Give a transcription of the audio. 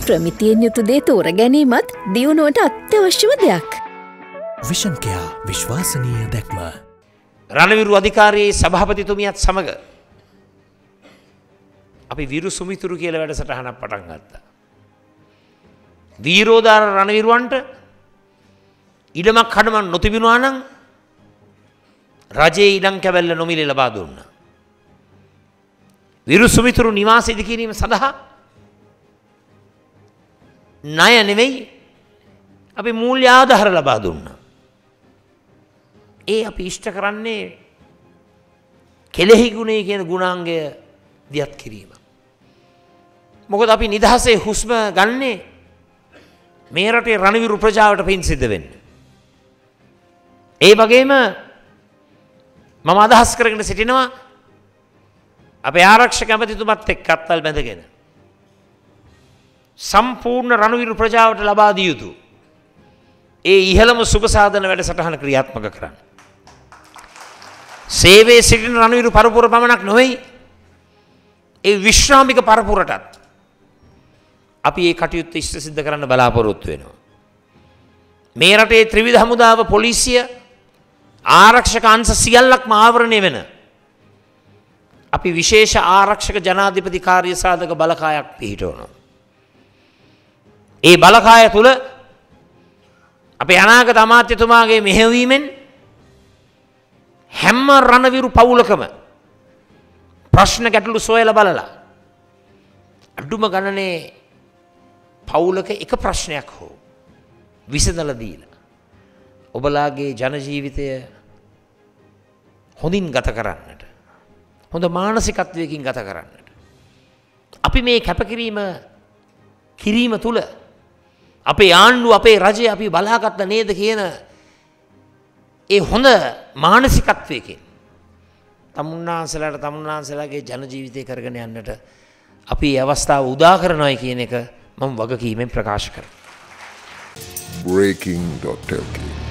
ප්‍රමිතියෙන් යුතු දේ තෝර ගැනීමත් දියුණුවට අත්‍යවශ්‍යම දෙයක්. විෂන් කෙයා විශ්වාසනීය දැක්ම. රණවිරු අධිකාරියේ සභාපතිතුමියත් සමග අපි විරු සුමිතුරු කියලා වැඩසටහනක් පටන් ගත්තා. වීරෝදාර රණවිරුවන්ට ඉඩමක් කඩමක් නොතිබුණා නම් රජයේ ඉඩම් කැවැල්ල නොමිලේ ලබා දුන්නා. විරු සුමිතුරු නිවාස ඉදි කිරීම සඳහා ණය නෙවෙයි අපි මූල්‍ය ආධාර ලබා දුන්නා. ඒ අපි ඉෂ්ට කරන්නේ කෙලෙහි ගුණේ කියන ගුණාංගය දියත් කිරීම. මොකද අපි නිදහසේ හුස්ම ගන්නේ මේ රටේ රණවිරු ප්‍රජාවට පින් සිද්ධ වෙන්නේ. ඒ වගේම මම අදහස් කරගෙන සිටිනවා අපේ ආරක්ෂක ඇමතිතුමත් එක්ක අත්වල් බැඳගෙන සම්පූර්ණ රණවිරු ප්‍රජාවට ලබා දිය යුතු ඒ ඉහළම සුබ සාධන වැඩසටහන ක්‍රියාත්මක කරන්න. සේවයේ සිටින රණවිරු පරපුර පමණක් නොවේ ඒ විශ්‍රාමික පරපුරටත් අපි මේ කටයුත්ත ඉෂ්ට සිද්ධ කරන්න බලාපොරොත්තු වෙනවා. මේ රටේ ත්‍රිවිධ හමුදාව පොලිසිය ආරක්ෂක අංශ සියල්ලක්ම ආවරණය වෙන අපි විශේෂ ආරක්ෂක ජනාධිපති කාර්ය සාධක බලකායක් පිහිටවනවා. ඒ බලකාය තුල අපේ අනාගත අමාත්‍යතුමාගේ මෙහෙයවීමෙන් හැම රණවිරු පවුලකම ප්‍රශ්න ගැටලු සොයලා බලලා අඩුම ගණනේ පවුලක එක ප්‍රශ්නයක් හෝ විසඳලා දීලා ඔබලාගේ ජන ජීවිතය හොඳින් ගත කරන්නට හොඳ මානසිකත්වයකින් ගත කරන්නට අපි මේ කැපකිරීම කිරීම තුල අපේ ආණ්ඩුව අපේ රජය අපි බලාගත්ත නේද කියන ඒ හොඳ මානසිකත්වයකින් තමුන්නාන්සලාගේ ජන ජීවිතය කරගෙන යන්නට අපි මේ අවස්ථාව උදා කරනවායි කියන එක මම වගකීමෙන් ප්‍රකාශ කරනවා. breaking.lk